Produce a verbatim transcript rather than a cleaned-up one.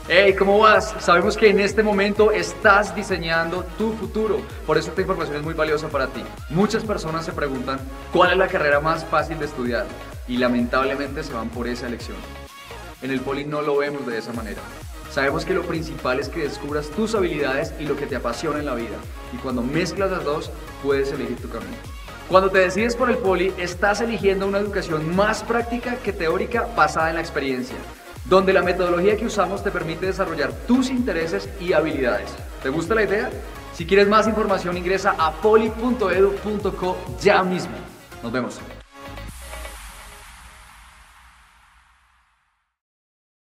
Hey, ¿cómo vas? Sabemos que en este momento estás diseñando tu futuro, por eso esta información es muy valiosa para ti. Muchas personas se preguntan cuál es la carrera más fácil de estudiar y lamentablemente se van por esa elección. En el Poli no lo vemos de esa manera. Sabemos que lo principal es que descubras tus habilidades y lo que te apasiona en la vida, y cuando mezclas las dos, puedes elegir tu camino. Cuando te decides por el Poli, estás eligiendo una educación más práctica que teórica basada en la experiencia, donde la metodología que usamos te permite desarrollar tus intereses y habilidades. ¿Te gusta la idea? Si quieres más información, ingresa a poli punto edu punto co ya mismo. Nos vemos.